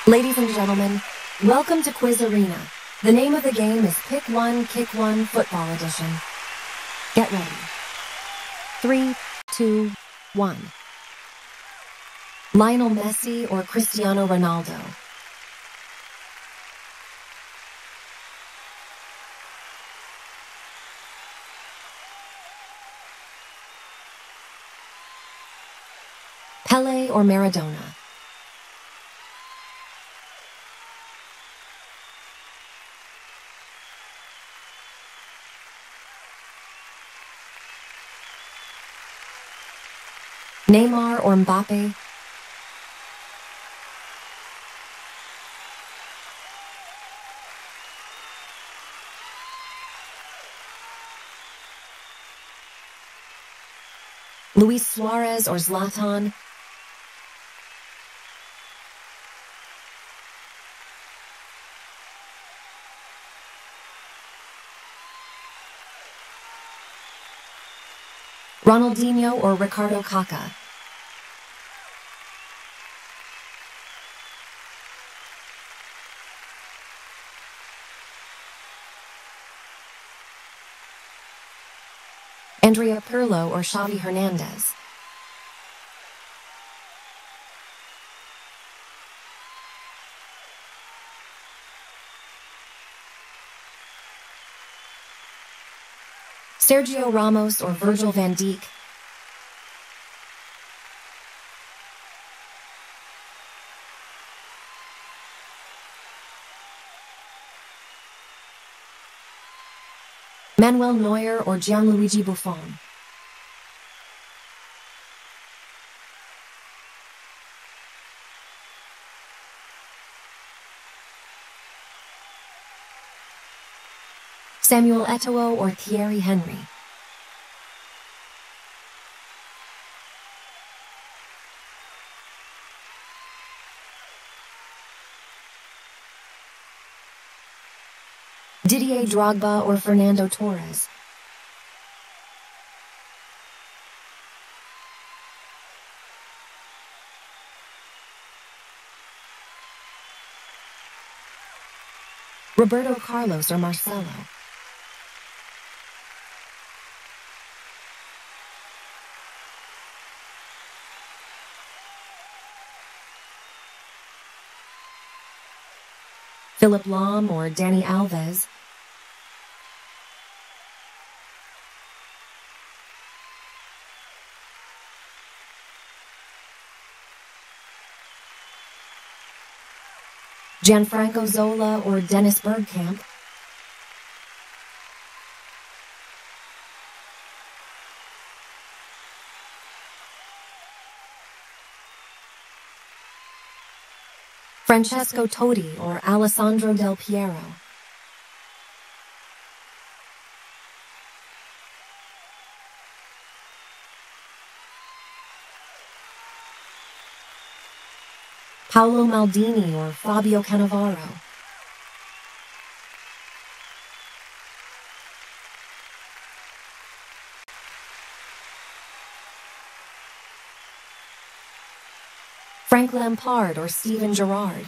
Ladies and gentlemen, welcome to Quiz Arena. The name of the game is Pick One, Kick One Football Edition. Get ready. 3, 2, 1. Lionel Messi or Cristiano Ronaldo? Pele or Maradona? Neymar or Mbappe? Luis Suarez or Zlatan? Ronaldinho or Ricardo Kaká? Andrea Pirlo or Xavi Hernandez? Sergio Ramos or Virgil van Dijk? Manuel Neuer or Gianluigi Buffon? Samuel Eto'o or Thierry Henry? Didier Drogba or Fernando Torres? Roberto Carlos or Marcelo? Philip Lahm or Dani Alves? Gianfranco Zola or Dennis Bergkamp? Francesco Totti or Alessandro Del Piero? Paolo Maldini or Fabio Cannavaro? Frank Lampard or Steven Gerrard?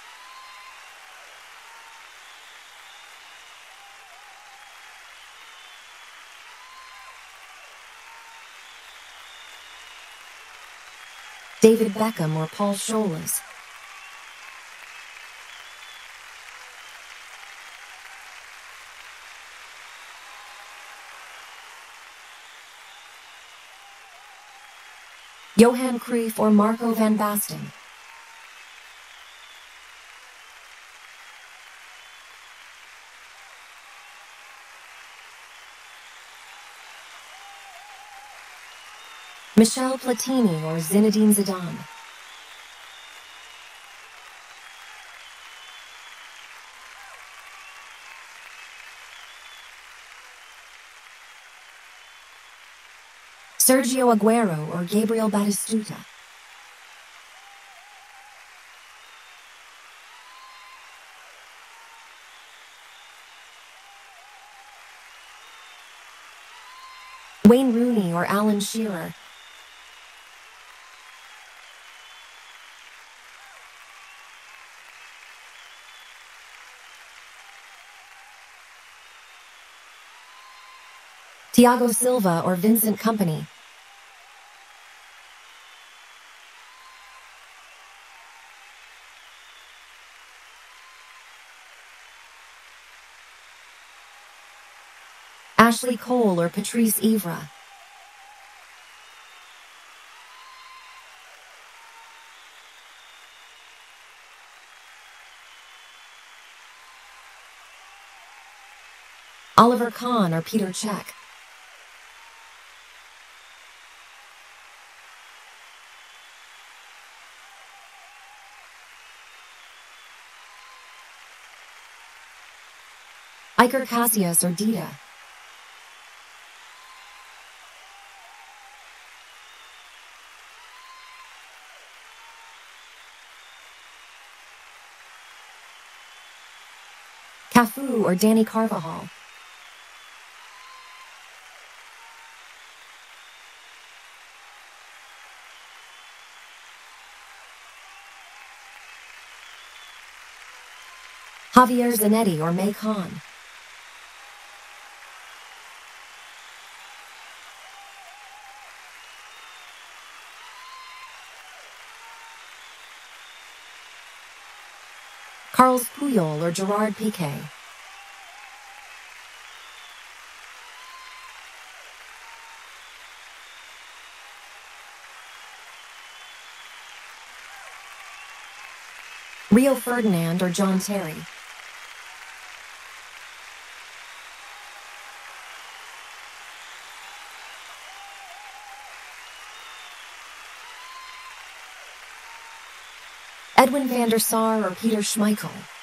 David Beckham or Paul Scholes? Johan Cruyff or Marco van Basten? Michel Platini or Zinedine Zidane? Sergio Aguero or Gabriel Batistuta? Wayne Rooney or Alan Shearer? Thiago Silva or Vincent Kompany. Ashley Cole or Patrice Evra. Oliver Kahn or Peter Cech. Iker Casillas or Dida. Cafu or Danny Carvajal. Javier Zanetti or May Khan. Carles Puyol or Gerard Piqué. Rio Ferdinand or John Terry. Edwin van der Sar or Peter Schmeichel.